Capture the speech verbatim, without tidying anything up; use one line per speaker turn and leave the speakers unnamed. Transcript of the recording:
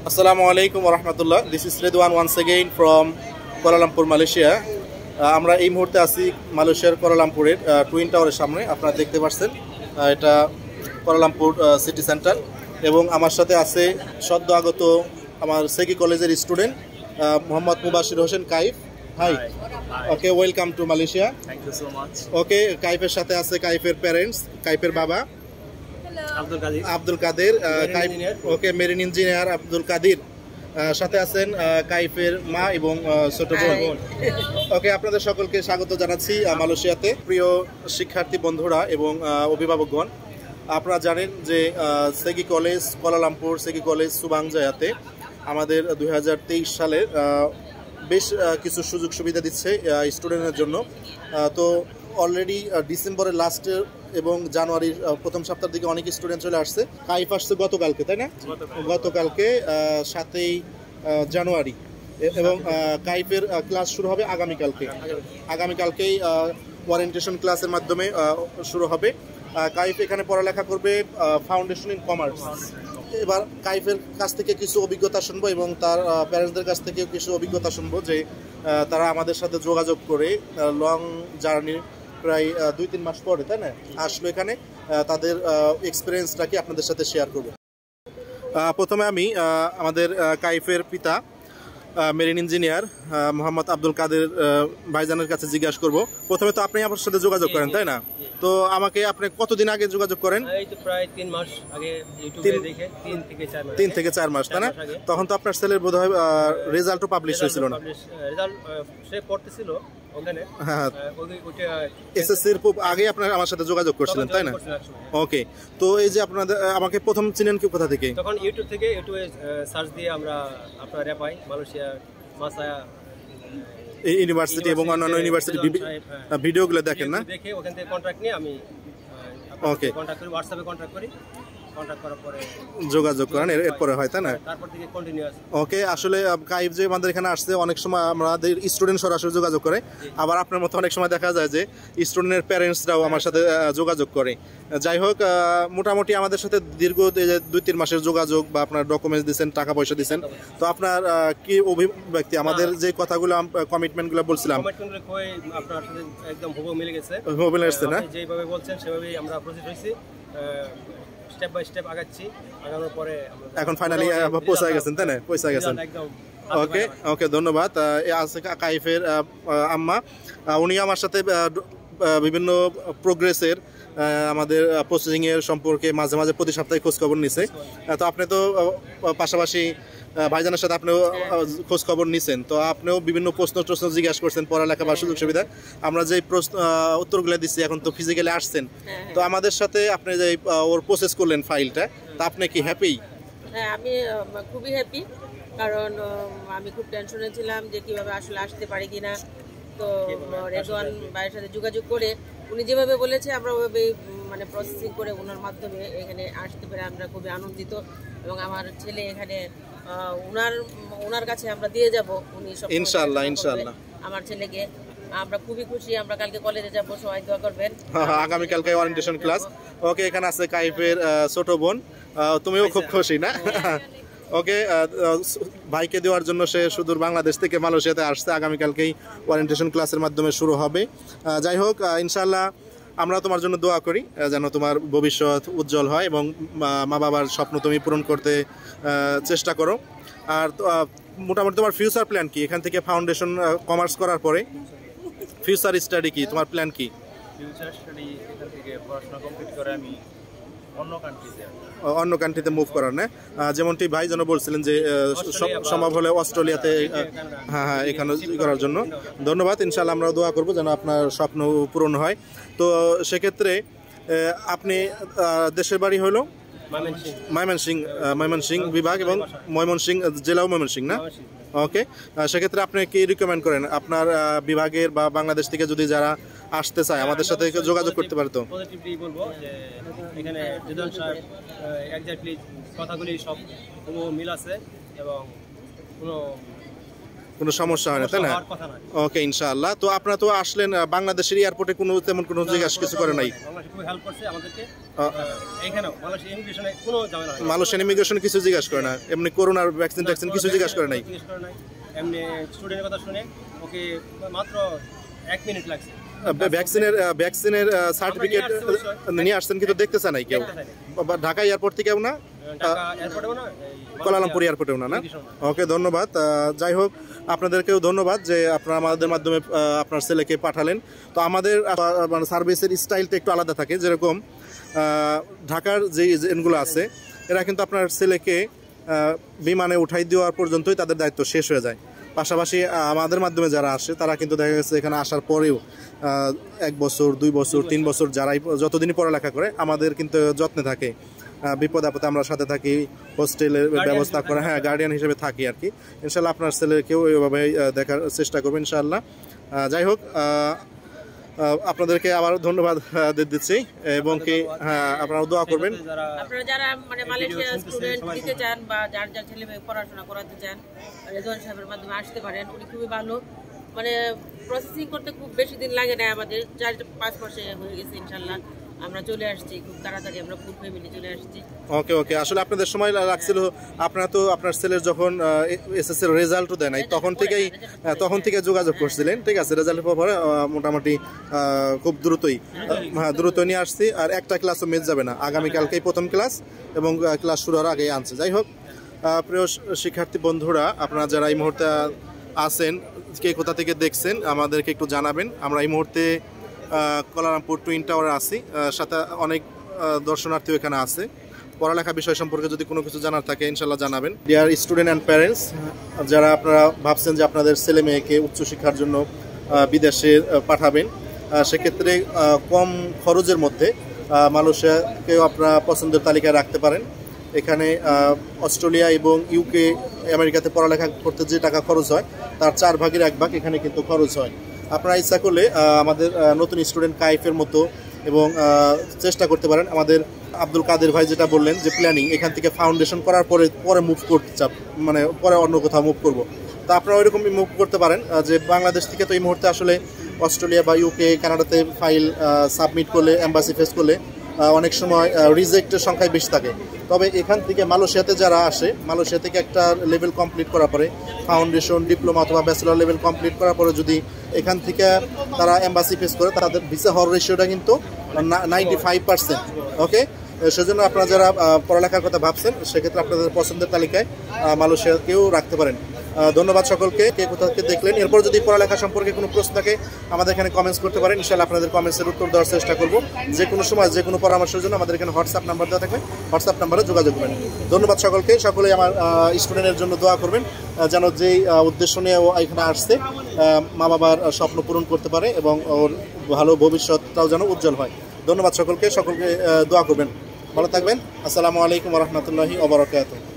Assalamualaikum warahmatullah. This is Redwan once again from Kuala Lumpur, Malaysia. আমরা এই মুহূর্তে আছি মালয়েশিয়ার কুয়ালা লাম্পুরের টুইন টাওয়ারের সামনে। আপনারা দেখতে পাচ্ছেন এটা কুয়ালা লাম্পুর সিটি সেন্টার এবং আমার সাথে আছে সদ্য আগত আমার সেগি কলেজের student Mohammad Mubashir Hossain Kaif. Hi, okay, welcome to Malaysia.
Thank you so much.
Okay, কাইফের সাথে আছে কাইফের প্যারেন্টস, কাইফের বাবা
Abdul Kader,
Abdul Kader Kaif, okay, marine engineer Abdul Kader. সাথে আছেন কাইফের মা এবং ছোট বোন। ওকে, আপনাদের সকলকে স্বাগত জানাচ্ছি মালয়েশিয়াতে। প্রিয় শিক্ষার্থী বন্ধুরা এবং অভিভাবকগণ, আপনারা জানেন যে SEGi college Kuala Lumpur SEGi college সুবাংজায়াতে আমাদের দুই হাজার তেইশ সালে বেশ কিছু সুযোগ সুবিধা দিচ্ছে স্টুডেন্টের জন্য। তো অলরেডি ডিসেম্বরের লাস্টের এবং জানুয়ারির প্রথম সপ্তাহের দিকে অনেক স্টুডেন্ট চলে আসছে। কাইফ আসছে গতকালকে, তাই না? গতকালকে সাতই জানুয়ারি এবং কাইফের ক্লাস শুরু হবে আগামীকালকে। আগামীকালকেই ওরিয়েন্টেশন ক্লাসের মাধ্যমে শুরু হবে। কাইফ এখানে পড়ালেখা করবে ফাউন্ডেশন ইন কমার্স। এবার কাইফের কাছ থেকে কিছু অভিজ্ঞতা শুনবো এবং তার প্যারেন্টসদের কাছ থেকে কিছু অভিজ্ঞতা শুনবো যে তারা আমাদের সাথে যোগাযোগ করে লং জার্নি প্রায় দুই তিন মাস পরে, তাই না, আসলো এখানে। তাদের এক্সপিরিয়েন্সটা কি আপনাদের সাথে শেয়ার করবো। প্রথমে আমি আমাদের কাইফের পিতা মেরিন ইঞ্জিনিয়ার মোহাম্মদ আব্দুল কাদের ভাইজানের কাছে জিজ্ঞাসা করব। প্রথমে তো আপনি আমার সাথে যোগাযোগ করেন, তাই না? তো আমাকে আপনি কতদিন আগে যোগাযোগ করেন?
প্রায় তিন মাস আগে, ইউটিউবে দেখে তিন থেকে চার মাস।
তিন থেকে চার মাস, তাই না? তখন তো আপনার ছেলের বোধহয় রেজাল্টও পাবলিশ হয়েছিল না?
রেজাল্ট সে পড়তেছিল ওখানে,
হ্যাঁ, এসএসসির আগে আপনারা আমার সাথে যোগাযোগ করছিলেন, তাই না? ওকে, তো এই যে আপনাদের আমাকে প্রথম চিনেন কি কোথা থেকে?
তখন ইউটিউব থেকে, ইউটিউবে সার্চ দিয়ে আমরা আপনার রেপাই মালয়েশিয়া মাহসা
ইউনিভার্সিটি এবং অন্যান্য ইউনিভার্সিটি ভিডিওগুলো দেখেন না?
দেখে ওখান থেকে কন্ট্যাক্ট নিয়ে আমি
ওকে
কন্ট্যাক্ট করি, হোয়াটসঅ্যাপে কন্ট্যাক্ট করি, কন্ট্যাক্ট করার পরে
যোগাযোগ করেন, এরপরে হয়, তাই না?
তারপর থেকে কন্টিনিউয়াস।
ওকে, আসলে কাইফ যে আমাদের এখানে আসছে অনেক সময় আমাদের স্টুডেন্ট সরাসরি যোগাযোগ করে, আবার আপনার মতো অনেক সময় দেখা যায় যে স্টুডেন্টের প্যারেন্টসরাও আমার সাথে যোগাযোগ করে। যাই হোক, মোটামুটি আমাদের সাথে দীর্ঘ দুই তিন মাসের যোগাযোগ বা আপনার ডকুমেন্টস দিচ্ছেন, টাকা পয়সা দিচ্ছেন। তো আপনার কি অভিব্যক্তি, আমাদের যে কথাগুলো কমিটমেন্টগুলো বলছিলাম
আপনার সাথে একদম হুবহু মিলে গেছে?
হুবহু মিলে গেছে না?
যেভাবে বলছেন সেভাবেই আমরা প্রসিড হইছি, স্টেপ বাই স্টেপ আগাচ্ছি। আগানোর পরে
এখন ফাইনালি পৌঁছে গেছেন, তাই না? পৌঁছে গেছেন। ওকে ওকে, ধন্যবাদ। আছে কাইফের আম্মা, উনি আমার সাথে বিভিন্ন প্রোগ্রেসের আমাদের প্রসেসিংয়ের সম্পর্কে মাঝে মাঝে প্রতি সপ্তাহে খোঁজখবর নিছে। তো আপনি তো পাশাপাশি ভাইজানের সাথে আপনিও খোঁজখবর নিছেন, তো আপনিও বিভিন্ন প্রশ্ন প্রশ্ন জিজ্ঞাসা করছেন পড়ালেখা বা সুযোগ সুবিধা। আমরা যে প্রশ্ন উত্তরগুলো দিচ্ছি, এখন তো ফিজিক্যালি আসছেন, তো আমাদের সাথে আপনি যে ওর প্রসেস করলেন ফাইলটা, তা আপনি কি হ্যাপি?
হ্যাঁ, আমি খুবই হ্যাপি, কারণ আমি খুব টেনশনে ছিলাম যে কীভাবে আসলে আসতে পারি কিনা। তো রেজওয়ান ভাইয়ের সাথে যোগাযোগ করে উনি যেভাবে বলেছে আমরা ওইভাবেই মানে প্রসেসিং করে ওনার মাধ্যমে এখানে আসতে পেরে আমরা খুবই আনন্দিত। এবং আমার ছেলে এখানে ওনার ওনার কাছে আমরা দিয়ে যাব, উনি সব
ইনশাআল্লাহ ইনশাআল্লাহ
আমার ছেলেকে। আমরা খুবই খুশি, আমরা কালকে কলেজে যাব, সবাই দোয়া করবেন।
আগামী কালকে ওরিয়েন্টেশন ক্লাস। ওকে, এখানে আছে কাইফের ছোট বোন, তুমিও খুব খুশি না? ওকে, ভাইকে দেওয়ার জন্য সে সুদূর বাংলাদেশ থেকে মালয়েশিয়াতে আসছে। আগামীকালকেই ওরিয়েন্টেশন ক্লাসের মাধ্যমে শুরু হবে। যাই হোক, ইনশাআল্লাহ আমরা তোমার জন্য দোয়া করি যেন তোমার ভবিষ্যৎ উজ্জ্বল হয় এবং মা বাবার স্বপ্ন তুমি পূরণ করতে চেষ্টা করো। আর মোটামুটি তোমার ফিউচার প্ল্যান কি? এখান থেকে ফাউন্ডেশন কমার্স করার পরে ফিউচার স্টাডি কি, তোমার প্ল্যান কি?
ফিউচার স্টাডি এখান থেকে পড়াশোনা কমপ্লিট করে আমি অন্য কান্ট্রিতে
অন্য কান্ট্রিতে মুভ করার, না? যেমনটি ভাই যেন বলছিলেন যে সম্ভব হলে অস্ট্রেলিয়াতে, হ্যাঁ হ্যাঁ, এখানে করার জন্য। ধন্যবাদ। ইনশাআল্লাহ আমরা দোয়া করবো যেন আপনার স্বপ্ন পূরণ হয়। তো সেক্ষেত্রে আপনি দেশের বাড়ি হলো ময়মনসিংহ, ময়মনসিংহ বিভাগ এবং ময়মনসিংহ জেলাও ময়মনসিংহ, না? ওকে, সেক্ষেত্রে আপনি কি রিকমেন্ড করেন আপনার বিভাগের বা বাংলাদেশ থেকে যদি যারা আসতে চায় আমাদের সাথে যোগাযোগ করতে পারে? তো
পজিটিভলি বলবো যে এখানে রেজওয়ান সাহেব এক্স্যাক্টলি কথাগুলি সব কোনো মিল আছে এবং কোনো
কোনো সমস্যা হয় না, তাই না? ওকে, ইনশাআল্লাহ। তো আপনারা তো আসলেন, বাংলাদেশের এয়ারপোর্টে কোনো তেমন কোনো জিজ্ঞাসা কিছু করে নাই? মালয়েশিয়ান ইমিগ্রেশন কিছু জিজ্ঞাসা করে না? এমনি করোনার ভ্যাকসিন ট্যাকসিন কিছু জিজ্ঞাসা করে নাই?
এমনি স্টুডেন্টের কথা শুনে ওকে মাত্র এক মিনিট লাগছে।
ভ্যাকসিনের ভ্যাকসিনের সার্টিফিকেট নিয়ে আসছেন কিন্তু দেখতেছে নাই কেউ? ঢাকা এয়ারপোর্ট থেকেও না, কুয়ালালামপুর এয়ারপোর্টেও না? না, ওকে, ধন্যবাদ। যাই হোক, আপনাদেরকেও ধন্যবাদ যে আপনারা আমাদের মাধ্যমে আপনার ছেলেকে পাঠালেন। তো আমাদের মানে সার্ভিসের স্টাইলটা একটু আলাদা থাকে, যেরকম ঢাকার যে এজেন্টগুলো আছে এরা কিন্তু আপনার ছেলেকে বিমানে উঠাই দেওয়ার পর্যন্তই তাদের দায়িত্ব শেষ হয়ে যায়। পাশাপাশি আমাদের মাধ্যমে যারা আসে তারা কিন্তু দেখা গেছে এখানে আসার পরেও এক বছর, দুই বছর, তিন বছর যারাই যতদিনই পড়ালেখা করে আমাদের কিন্তু যত্নে থাকে, বিপদ আপদে আমরা সাথে থাকি, হোস্টেলের ব্যবস্থা করে, হ্যাঁ, গার্ডিয়ান হিসেবে থাকি আর কি। ইনশাল্লাহ আপনার ছেলেকেও এইভাবে দেখার চেষ্টা করবেন ইনশাআল্লাহ। যাই হোক, আপনাদেরকে আবার ধন্যবাদ দিচ্ছি এবং কি হ্যাঁ আপনারা দোয়া করবেন।
আপনারা যারা মানে মালয়েশিয়া স্টুডেন্ট দিতে চান বা যার যার ছেলে মেয়ে পড়াশোনা করাতে চান, রেজওয়ান সাহেবের মাধ্যমে আসতে পারেন। উনি খুবই ভালো, মানে প্রসেসিং করতে খুব বেশি দিন লাগে না, আমাদের চার পাঁচ মাসে হয়ে গেছে ইনশাল্লাহ। আমরা চলে আসছি খুব তাড়াতাড়ি, আমরা ফুল ফ্যামিলি চলে আসছি।
ওকে ওকে আসলে আপনাদের সময় লাগছিল, আপনারা তো আপনার ছেলের যখন এসএসসি এর রেজাল্টও দেয় নাই তখন থেকেই তখন থেকে যোগাযোগ করছিলেন, ঠিক আছে? রেজাল্টের পরে মোটামুটি খুব দ্রুতই হ্যাঁ দ্রুত নিয়ে আসছি। আর একটা ক্লাসও মিস যাবে না, আগামীকালকেই প্রথম ক্লাস এবং ক্লাস শুরু হওয়ার আগেই আনছে। যাই হোক, প্রিয় শিক্ষার্থী বন্ধুরা, আপনারা যারা এই মুহূর্তে আছেন, কে কোথা থেকে দেখছেন আমাদেরকে একটু জানাবেন। আমরা এই মুহূর্তে কুয়ালালামপুর টুইন টাওয়ারে আছি, সাথে অনেক দর্শনার্থী এখানে আছে। পড়ালেখা বিষয় সম্পর্কে যদি কোনো কিছু জানার থাকে ইনশাল্লাহ জানাবেন। ডিয়ার স্টুডেন্ট অ্যান্ড প্যারেন্টস, যারা আপনারা ভাবছেন যে আপনাদের ছেলে মেয়েকে উচ্চশিক্ষার জন্য বিদেশে পাঠাবেন, সেক্ষেত্রে কম খরচের মধ্যে মালয়েশিয়াকেও আপনারা পছন্দের তালিকায় রাখতে পারেন। এখানে অস্ট্রেলিয়া এবং ইউকে আমেরিকাতে পড়ালেখা করতে যে টাকা খরচ হয় তার চার ভাগের এক ভাগ এখানে কিন্তু খরচ হয়। আপনারা ইচ্ছা করলে আমাদের নতুন স্টুডেন্ট কাইফের মতো এবং চেষ্টা করতে পারেন। আমাদের আব্দুল কাদের ভাই যেটা বললেন যে প্ল্যানিং, এখান থেকে ফাউন্ডেশন করার পরে পরে মুভ করতে চাপ মানে পরে অন্য কোথাও মুভ করব, তো আপনারা ওইরকমই মুভ করতে পারেন। যে বাংলাদেশ থেকে তো এই মুহূর্তে আসলে অস্ট্রেলিয়া বা ইউকে কানাডাতে ফাইল সাবমিট করলে, এম্বাসি ফেস করলে অনেক সময় রিজেক্টের সংখ্যায় বেশি থাকে। তবে এখান থেকে মালয়েশিয়াতে যারা আসে, মালয়েশিয়া থেকে একটা লেভেল কমপ্লিট করার পরে ফাউন্ডেশন, ডিপ্লোমা অথবা ব্যাচেলর লেভেল কমপ্লিট করার পরে যদি এখান থেকে তারা এম্বাসি ফেস করে, তাদের ভিসা হওয়ার রেশিওটা কিন্তু নাইনটি ফাইভ পার্সেন্ট। ওকে, সেজন্য আপনারা যারা পড়ালেখার কথা ভাবছেন সেক্ষেত্রে আপনাদের পছন্দের তালিকায় মালয়েশিয়াকেও রাখতে পারেন। ধন্যবাদ সকলকে, কে কোথা থেকে দেখলেন। এরপর যদি পড়ালেখা সম্পর্কে কোনো প্রশ্ন থাকে আমাদের এখানে কমেন্টস করতে পারেন, ইনশাআল্লাহ আপনাদের কমেন্টসের উত্তর দেওয়ার চেষ্টা করব। যে কোনো সময় যে কোনো পরামর্শের জন্য আমাদের এখানে হোয়াটসঅ্যাপ নাম্বার দেওয়া থাকবে, হোয়াটসঅ্যাপ নাম্বারে যোগাযোগ করবেন। ধন্যবাদ সকলকে, সকলেই আমার স্টুডেন্টের জন্য দোয়া করবেন যেন যেই উদ্দেশ্য নিয়ে ও এখানে আসছে মা বাবার স্বপ্ন পূরণ করতে পারে এবং ওর ভালো ভবিষ্যৎটাও যেন উজ্জ্বল হয়। ধন্যবাদ সকলকে, সকলকে দোয়া করবেন। ভালো থাকবেন। আসসালামু আলাইকুম ওয়া রাহমাতুল্লাহি ওয়া বারাকাতুহু।